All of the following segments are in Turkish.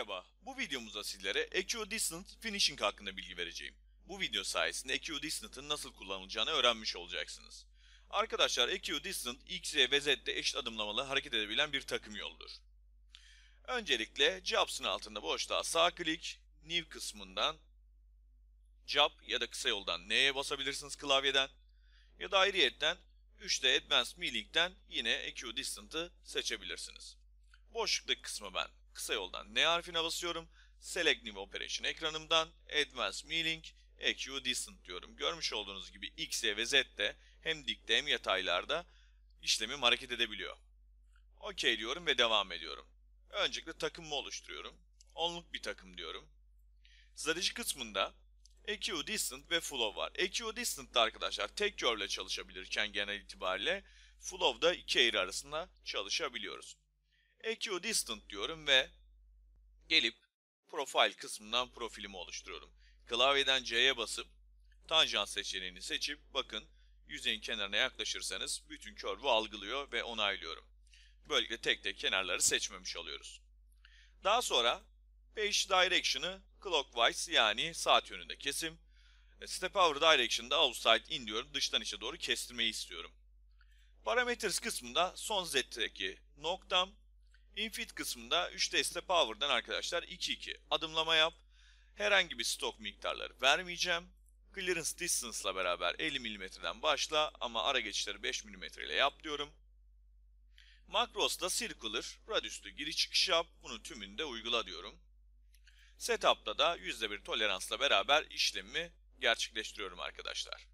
Merhaba, bu videomuzda sizlere Equidistant Finishing hakkında bilgi vereceğim. Bu video sayesinde Equidistant'ın nasıl kullanılacağını öğrenmiş olacaksınız. Arkadaşlar Equidistant, X, Y ve Z'de eşit adımlamalı hareket edebilen bir takım yoludur. Öncelikle Jobs'ın altında boşluğa sağ klik, New kısmından Job ya da kısa yoldan N'ye basabilirsiniz klavyeden. Ya da ayrıyetten 3'te Advanced Milling'den yine Equidistant'ı seçebilirsiniz. Boşluktaki kısmı ben kısa yoldan N harfine basıyorum. Select New Operation ekranımdan Advanced Milling Equidistant diyorum. Görmüş olduğunuz gibi X, Y ve Z'de hem dikte hem yataylarda işlemim hareket edebiliyor. OK diyorum ve devam ediyorum. Öncelikle takımımı oluşturuyorum. Onluk bir takım diyorum. Strateji kısmında Equidistant ve Flow var. Equidistant'da arkadaşlar tek curve ile çalışabilirken genel itibariyle Flow'da iki eğri arasında çalışabiliyoruz. Equidistant diyorum ve gelip Profile kısmından profilimi oluşturuyorum. Klavyeden C'ye basıp tanjant seçeneğini seçip bakın yüzeyin kenarına yaklaşırsanız bütün curve'u algılıyor ve onaylıyorum. Böylelikle tek tek kenarları seçmemiş oluyoruz. Daha sonra Page Direction'ı Clockwise yani saat yönünde kesim. Step Over Direction'da Outside in diyorum. Dıştan içe doğru kestirmeyi istiyorum. Parameters kısmında son Z'deki noktam. Infit kısmında 3'te Step Over'dan arkadaşlar 2-2 adımlama yap. Herhangi bir stok miktarları vermeyeceğim. Clearance Distance ile beraber 50 mm'den başla ama ara geçişleri 5 mm ile yap diyorum. Makros'ta Circular, radius'lu giriş çıkış yap. Bunu tümünde uygula diyorum. Setup'ta da %1 toleransla beraber işlemimi gerçekleştiriyorum arkadaşlar.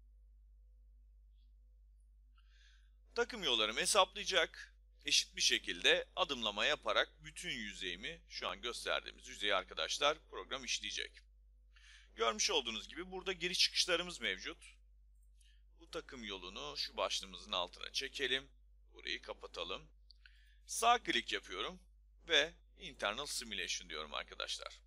Takım yollarımı hesaplayacak. Eşit bir şekilde adımlama yaparak bütün yüzeyimi, şu an gösterdiğimiz yüzeyi arkadaşlar program işleyecek. Görmüş olduğunuz gibi burada giriş çıkışlarımız mevcut. Bu takım yolunu şu başlığımızın altına çekelim. Burayı kapatalım. Sağ klik yapıyorum ve Internal Simulation diyorum arkadaşlar.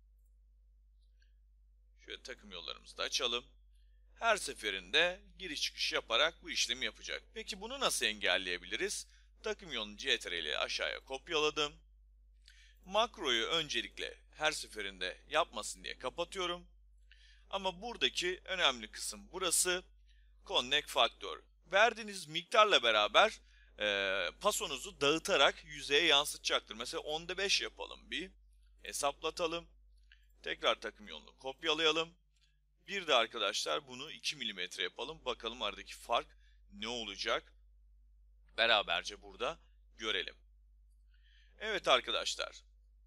Şöyle takım yollarımızı da açalım. Her seferinde giriş çıkış yaparak bu işlemi yapacak. Peki bunu nasıl engelleyebiliriz? Takım yolunu CTRL ile aşağıya kopyaladım. Makroyu öncelikle her seferinde yapmasın diye kapatıyorum. Ama buradaki önemli kısım burası. Connect Factor. Verdiğiniz miktarla beraber pasonuzu dağıtarak yüzeye yansıtacaktır. Mesela 10'da 5 yapalım bir. Hesaplatalım. Tekrar takım yolunu kopyalayalım. Bir de arkadaşlar bunu 2 mm yapalım. Bakalım aradaki fark ne olacak? Beraberce burada görelim. Evet arkadaşlar.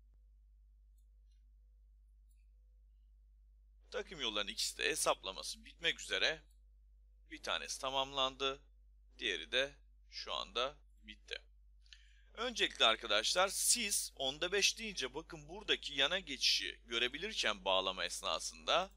Takım yollarının ikisi de hesaplaması bitmek üzere. Bir tanesi tamamlandı. Diğeri de şu anda bitti. Öncelikle arkadaşlar siz 10'da 5 deyince bakın buradaki yana geçişi görebilirken bağlama esnasında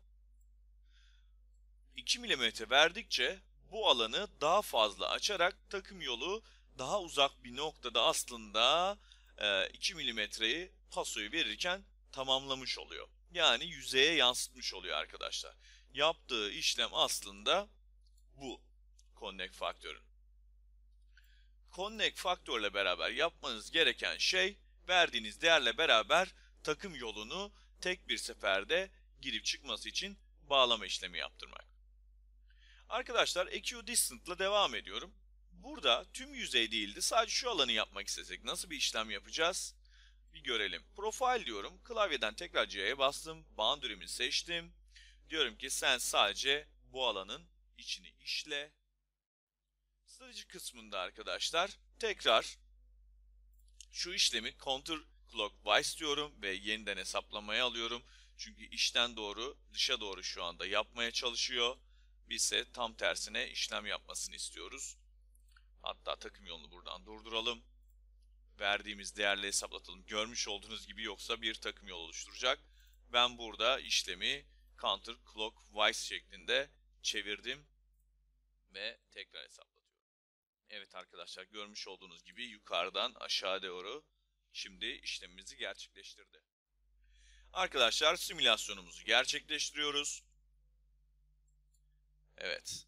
2 mm verdikçe bu alanı daha fazla açarak takım yolu daha uzak bir noktada aslında 2 mm'yi pasoyu verirken tamamlamış oluyor. Yani yüzeye yansıtmış oluyor arkadaşlar. Yaptığı işlem aslında bu Connect faktörün. Connect faktörle beraber yapmanız gereken şey verdiğiniz değerle beraber takım yolunu tek bir seferde girip çıkması için bağlama işlemi yaptırmak. Arkadaşlar Equidistant'la devam ediyorum. Burada tüm yüzey değildi. Sadece şu alanı yapmak istesek nasıl bir işlem yapacağız? Bir görelim. Profile diyorum. Klavyeden tekrar C'ye bastım. Boundary'mi seçtim. Diyorum ki sen sadece bu alanın içini işle. Strateji kısmında arkadaşlar tekrar şu işlemi counterclockwise diyorum ve yeniden hesaplamaya alıyorum. Çünkü içten doğru dışa doğru şu anda yapmaya çalışıyor. Biz ise tam tersine işlem yapmasını istiyoruz. Hatta takım yolunu buradan durduralım. Verdiğimiz değerle hesaplatalım. Görmüş olduğunuz gibi yoksa bir takım yol oluşturacak. Ben burada işlemi counterclockwise şeklinde çevirdim ve tekrar hesaplatıyorum. Evet arkadaşlar görmüş olduğunuz gibi yukarıdan aşağı doğru şimdi işlemimizi gerçekleştirdi. Arkadaşlar simülasyonumuzu gerçekleştiriyoruz. Evet.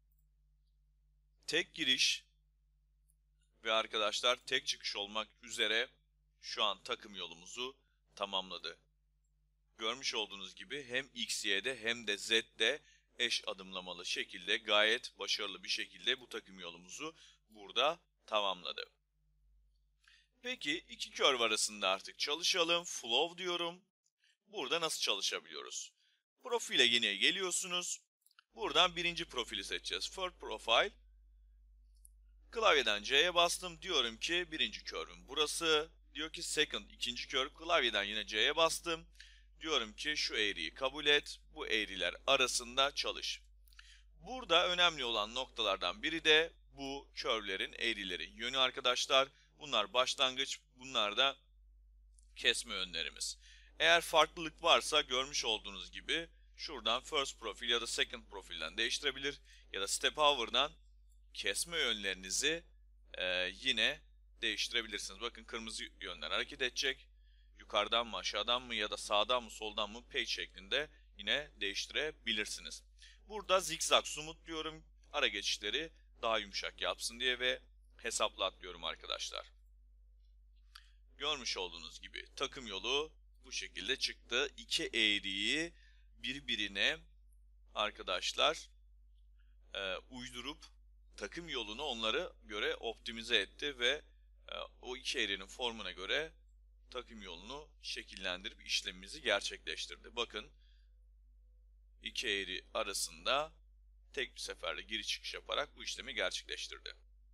Tek giriş ve arkadaşlar tek çıkış olmak üzere şu an takım yolumuzu tamamladı. Görmüş olduğunuz gibi hem X, Y'de hem de Z'de eş adımlamalı şekilde gayet başarılı bir şekilde bu takım yolumuzu burada tamamladı. Peki iki curve arasında artık çalışalım. Flow diyorum. Burada nasıl çalışabiliyoruz? Profile yine geliyorsunuz. Buradan birinci profili seçeceğiz. Third Profile. Klavyeden C'ye bastım. Diyorum ki birinci curve'üm burası. Diyor ki second, ikinci curve. Klavyeden yine C'ye bastım. Diyorum ki şu eğriyi kabul et. Bu eğriler arasında çalış. Burada önemli olan noktalardan biri de bu curve'lerin eğrileri. Yönü arkadaşlar. Bunlar başlangıç. Bunlar da kesme yönlerimiz. Eğer farklılık varsa görmüş olduğunuz gibi şuradan first profil ya da second profilden değiştirebilir. Ya da step hover'dan kesme yönlerinizi yine değiştirebilirsiniz. Bakın kırmızı yönden hareket edecek. Yukarıdan mı aşağıdan mı ya da sağdan mı soldan mı page şeklinde yine değiştirebilirsiniz. Burada zigzag smooth diyorum. Ara geçişleri daha yumuşak yapsın diye ve hesaplat diyorum arkadaşlar. Görmüş olduğunuz gibi takım yolu bu şekilde çıktı. İki eğriyi birbirine arkadaşlar uydurup takım yolunu onlara göre optimize etti ve o iki eğrinin formuna göre takım yolunu şekillendirip işlemimizi gerçekleştirdi. Bakın iki eğri arasında tek bir seferde giriş çıkış yaparak bu işlemi gerçekleştirdi.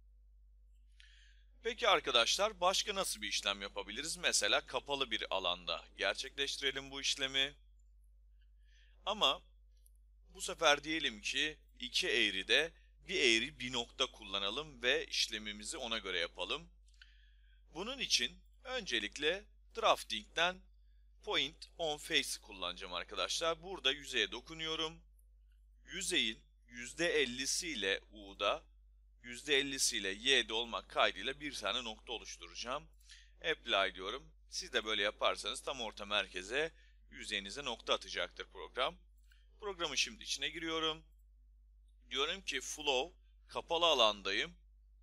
Peki arkadaşlar başka nasıl bir işlem yapabiliriz? Mesela kapalı bir alanda gerçekleştirelim bu işlemi. Ama bu sefer diyelim ki iki eğride bir eğri bir nokta kullanalım ve işlemimizi ona göre yapalım. Bunun için öncelikle drafting'den point on face kullanacağım arkadaşlar. Burada yüzeye dokunuyorum. Yüzeyin %50'si ile U'da, %50'si ile Y'de olmak kaydıyla bir tane nokta oluşturacağım. Apply diyorum. Siz de böyle yaparsanız tam orta merkeze yüzeyinize nokta atacaktır program. Programın şimdi içine giriyorum. Diyorum ki flow, kapalı alandayım.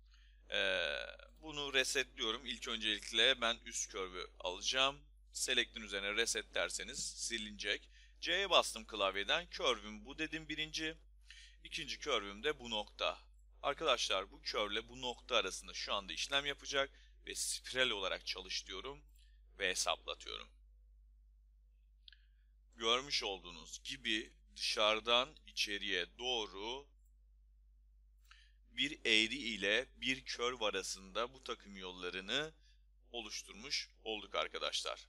Bunu resetliyorum. İlk öncelikle ben üst curve'ü alacağım. Select'in üzerine reset derseniz silinecek. C'ye bastım klavyeden. Curve'üm bu dedim birinci. İkinci curve'üm de bu nokta. Arkadaşlar bu curve ile bu nokta arasında şu anda işlem yapacak ve spiral olarak çalış diyorum ve hesaplatıyorum. Görmüş olduğunuz gibi dışarıdan içeriye doğru bir eğri ile bir curve arasında bu takım yollarını oluşturmuş olduk arkadaşlar.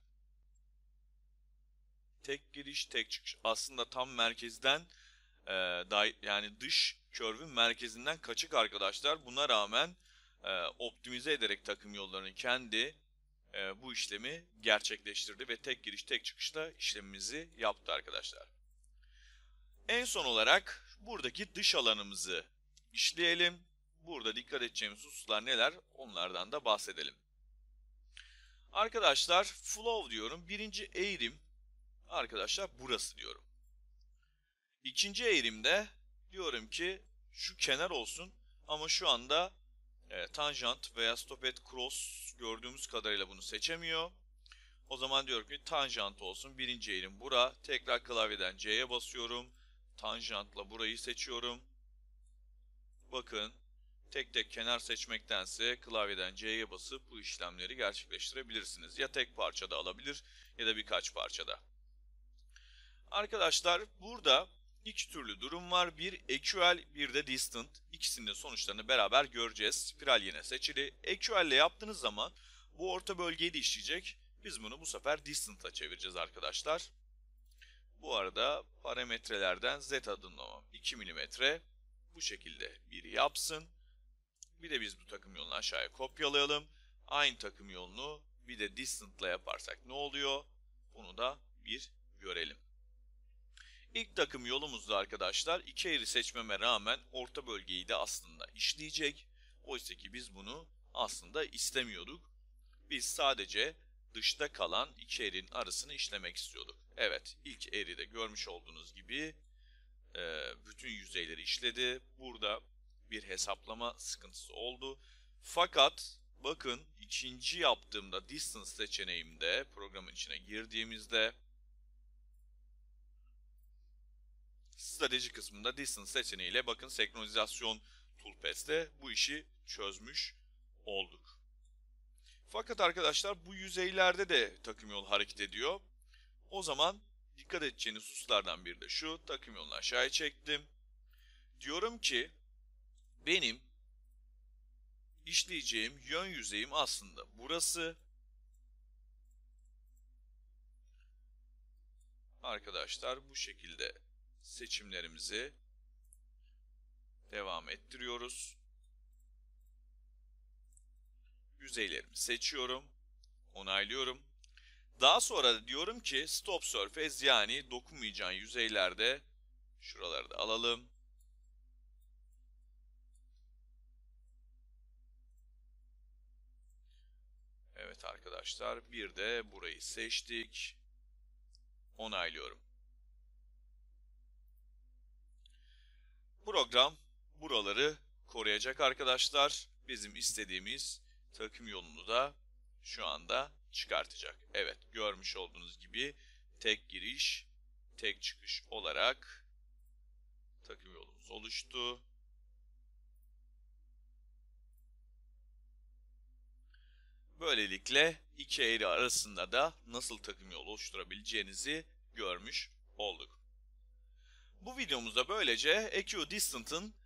Tek giriş, tek çıkış. Aslında tam merkezden yani dış curve'ün merkezinden kaçık arkadaşlar. Buna rağmen optimize ederek takım yollarını kendi bu işlemi gerçekleştirdi ve tek giriş, tek çıkışla işlemimizi yaptı arkadaşlar. En son olarak buradaki dış alanımızı işleyelim. Burada dikkat edeceğimiz hususlar neler? Onlardan da bahsedelim. Arkadaşlar flow diyorum. Birinci eğrim arkadaşlar burası diyorum. İkinci eğrimde diyorum ki şu kenar olsun ama şu anda tanjant veya stop at cross gördüğümüz kadarıyla bunu seçemiyor. O zaman diyorum ki tanjant olsun. Birinci eğrim bura. Tekrar klavyeden C'ye basıyorum. Tanjantla burayı seçiyorum. Bakın tek tek kenar seçmektense klavyeden C'ye basıp bu işlemleri gerçekleştirebilirsiniz. Ya tek parçada alabilir ya da birkaç parçada. Arkadaşlar burada iki türlü durum var. Bir equal, bir de distant. İkisinin de sonuçlarını beraber göreceğiz. Spiral yine seçili. Equal ile yaptığınız zaman bu orta bölgeyi de işleyecek. Biz bunu bu sefer distant'a çevireceğiz arkadaşlar. Bu arada parametrelerden Z adımlamam 2 mm. Bu şekilde bir yapsın. Bir de biz bu takım yolunu aşağıya kopyalayalım. Aynı takım yolunu bir de distant'la yaparsak ne oluyor? Bunu da bir görelim. İlk takım yolumuzda arkadaşlar iki eğri seçmeme rağmen orta bölgeyi de aslında işleyecek. Oysa ki biz bunu aslında istemiyorduk. Biz sadece dışta kalan iki eğrinin arasını işlemek istiyorduk. Evet, ilk eğride görmüş olduğunuz gibi bütün yüzeyleri işledi. Burada bir hesaplama sıkıntısı oldu. Fakat bakın ikinci yaptığımda distance seçeneğimde programın içine girdiğimizde strateji kısmında distance seçeneğiyle bakın senkronizasyon toolpath'te bu işi çözmüş olduk. Fakat arkadaşlar bu yüzeylerde de takım yol hareket ediyor. O zaman dikkat edeceğiniz hususlardan biri de şu: takım yolunu aşağıya çektim. Diyorum ki benim işleyeceğim yön yüzeyim aslında burası. Arkadaşlar bu şekilde seçimlerimizi devam ettiriyoruz. Yüzeylerimi seçiyorum, onaylıyorum. Daha sonra da diyorum ki stop surface, yani dokunmayacağın yüzeylerde şuraları da alalım. Evet arkadaşlar, bir de burayı seçtik. Onaylıyorum. Program buraları koruyacak arkadaşlar. Bizim istediğimiz takım yolunu da şu anda çıkartacak. Evet, görmüş olduğunuz gibi tek giriş, tek çıkış olarak takım yolumuz oluştu. Böylelikle iki eğri arasında da nasıl takım yolu oluşturabileceğinizi görmüş olduk. Bu videomuzda böylece equidistant'ın